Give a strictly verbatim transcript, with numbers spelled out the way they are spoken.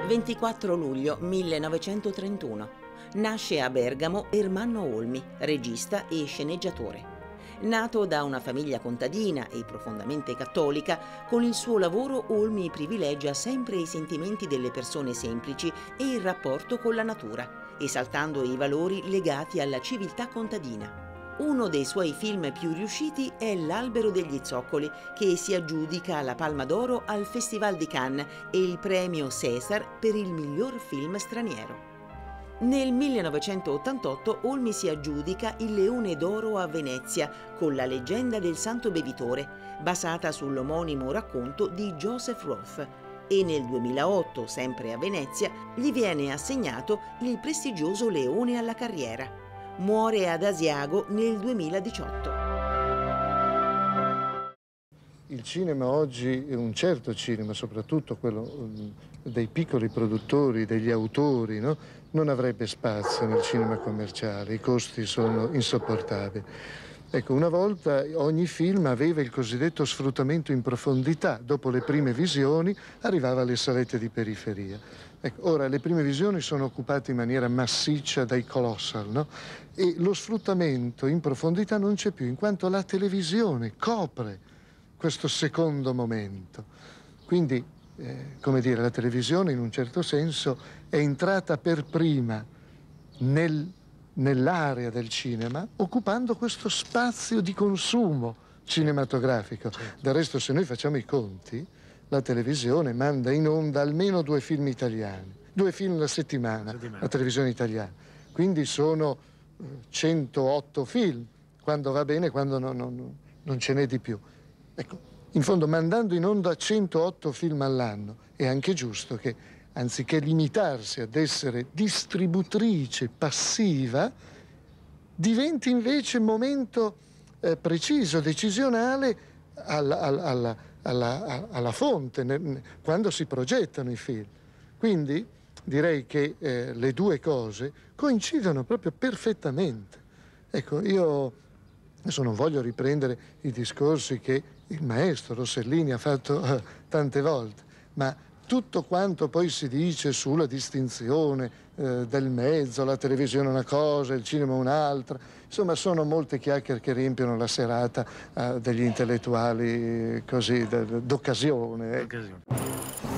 ventiquattro luglio millenovecentotrentuno. Nasce a Bergamo Ermanno Olmi, regista e sceneggiatore. Nato da una famiglia contadina e profondamente cattolica, con il suo lavoro Olmi privilegia sempre i sentimenti delle persone semplici e il rapporto con la natura, esaltando i valori legati alla civiltà contadina. Uno dei suoi film più riusciti è L'albero degli zoccoli, che si aggiudica la Palma d'Oro al Festival di Cannes e il premio César per il miglior film straniero. Nel millenovecentottantotto Olmi si aggiudica il Leone d'Oro a Venezia con La leggenda del Santo Bevitore, basata sull'omonimo racconto di Joseph Roth, e nel duemilaotto, sempre a Venezia, gli viene assegnato il prestigioso Leone alla Carriera. Muore ad Asiago nel duemiladiciotto. Il cinema oggi, un certo cinema, soprattutto quello dei piccoli produttori, degli autori, no? Non avrebbe spazio nel cinema commerciale, i costi sono insopportabili. Ecco, una volta ogni film aveva il cosiddetto sfruttamento in profondità, dopo le prime visioni arrivava alle salette di periferia. Ecco, ora le prime visioni sono occupate in maniera massiccia dai colossal, no? E lo sfruttamento in profondità non c'è più, in quanto la televisione copre questo secondo momento. Quindi, eh, come dire, la televisione in un certo senso è entrata per prima nel, nell'area del cinema, occupando questo spazio di consumo cinematografico. Del resto, se noi facciamo i conti, la televisione manda in onda almeno due film italiani, due film alla settimana, settimana. La televisione italiana. Quindi sono eh, centootto film, quando va bene, quando no, no, no, non ce n'è di più. Ecco, in fondo mandando in onda centootto film all'anno è anche giusto che, anziché limitarsi ad essere distributrice passiva, diventi invece momento eh, preciso, decisionale alla, alla, alla, alla fonte, ne, quando si progettano i film. Quindi direi che eh, le due cose coincidono proprio perfettamente. Ecco, io adesso non voglio riprendere i discorsi che il maestro Rossellini ha fatto eh, tante volte, ma tutto quanto poi si dice sulla distinzione eh, del mezzo, la televisione è una cosa, il cinema un'altra, insomma sono molte chiacchiere che riempiono la serata eh, degli intellettuali così d'occasione. Eh.